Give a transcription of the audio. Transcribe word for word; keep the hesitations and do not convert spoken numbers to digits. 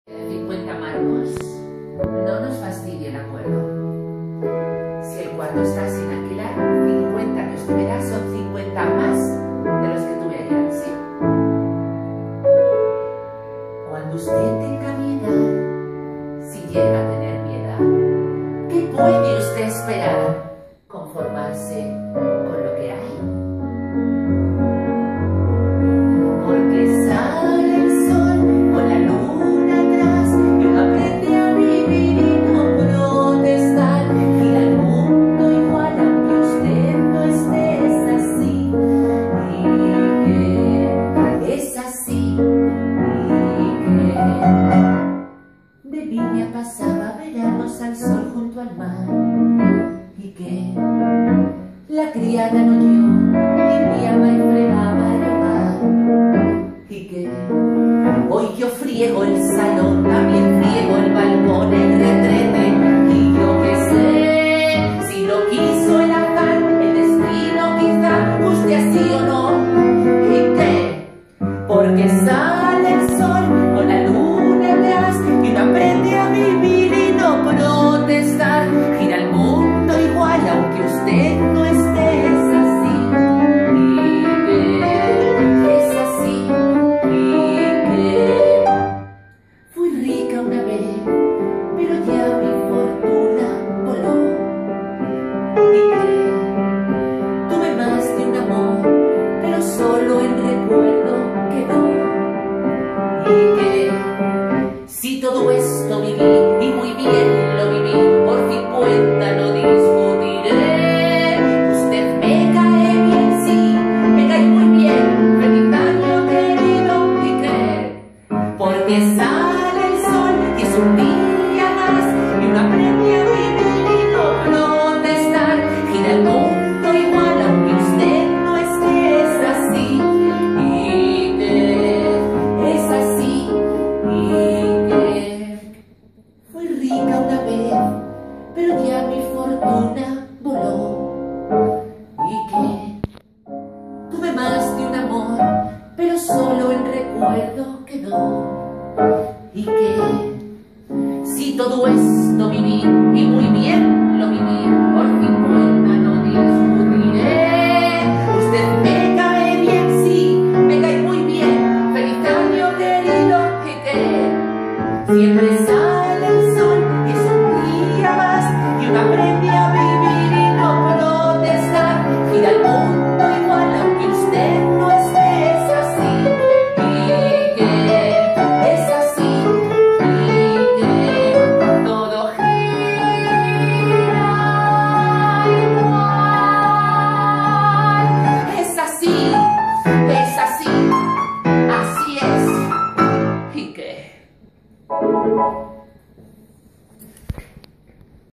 cincuenta marcos, no nos fastidie el acuerdo. Si el cuarto está sin alquilar, cincuenta que usted me da son cincuenta más de los que tuve ayer, ¿sí? Cuando usted tenga piedad, si llega a tener piedad, ¿qué puede usted esperar? Conformarse con lo que hay. Porque sale el sol con la luna atrás y uno aprende a vivir y no protestar. Gira el mundo igual aunque usted no esté, es así y que es así y que de Viña pasaba veranos al sol junto al mar y que la criada no dio, limpiaba y fregaba el hogar y que hoy yo friego el salón, también friego el balcón, el retrete y yo qué sé, si lo quiso el azar, el destino quizá, guste así o no y que porque sale el sol con la luna atrás y uno aprende a vivir y no protestar, gira el mundo igual aunque usted no esté, es así y que es así y que fui rica una vez, pero ya mi fortuna voló y que tuve más de un amor, pero solo en recuerdo quedó y que si todo esto viví y muy bien lo viví, por cincuenta no discutiré. Usted me cae bien, sí, me cae muy bien, feliz año querido y que porque sale el sol y es un día más y uno aprende a vivir y no protestar, gira el mundo igual aunque usted no esté, es así y que es así y que fui rica una vez, pero ya mi fortuna voló y que tuve más de un amor, pero solo en recuerdo quedó y que si todo esto viví y muy bien lo viví, por cincuenta no discutiré. Usted me cae bien, sí, me cae muy bien, feliz año querido y que siempre sale el sol y es un día más y uno aprende a vivir y no protestar, gira el mundo igual aunque usted no esté, es así y que es así y que todo gira igual, es así, es así, así es y que